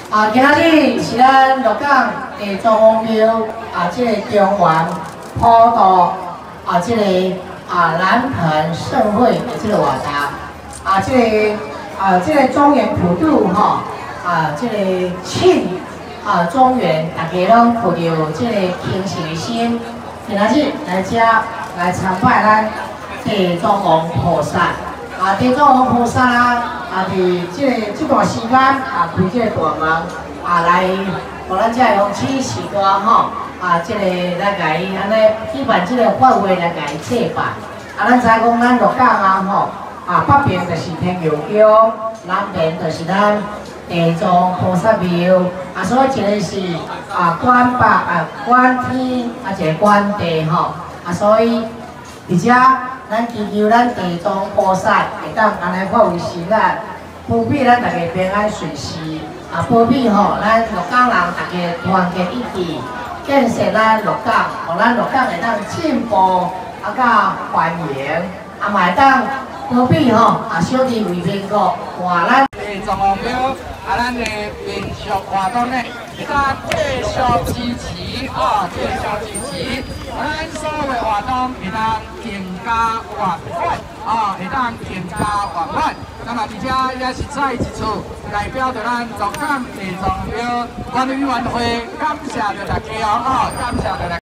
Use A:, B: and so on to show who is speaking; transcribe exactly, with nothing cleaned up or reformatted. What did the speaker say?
A: 啊，今仔日是咱鹿港地中央庙啊，这个中原普渡啊，这个啊南盆盛会的这个活动啊，这个啊这个中原普渡吼啊，这个庆啊中原大家拢抱着这个虔诚的心，今仔日来遮来参拜咱地藏王菩萨。 啊，地藏王菩萨啊，啊，伫即个即段时间啊，开即个大门啊，来，互咱遮勇气时代吼，啊，即个来甲伊安尼举办即个法会来甲伊祭拜。啊，咱知讲咱鹿港啊吼，啊北边就是天桥桥，南边就是咱地藏菩萨庙，啊，所以一个是啊管北啊管天，啊一个管地吼，啊，所以而且。 咱祈求咱地藏菩萨会当安尼发为神啊，保庇咱大家平安顺遂，啊，保庇吼咱鹿港人大家团结一致，建设咱鹿港，互咱鹿港会当进步啊，甲繁荣，啊，嘛会当保庇吼啊，小弟为民国换咱地藏王庙啊，咱的民俗活动呢，会当继续支持啊，继续支持。 咱所有的活动会当更加圆满啊，会当更加圆满。那么，而且也是再一次代表着咱鹿港地藏庙管理委员会，感谢着大家哦，感谢着大家。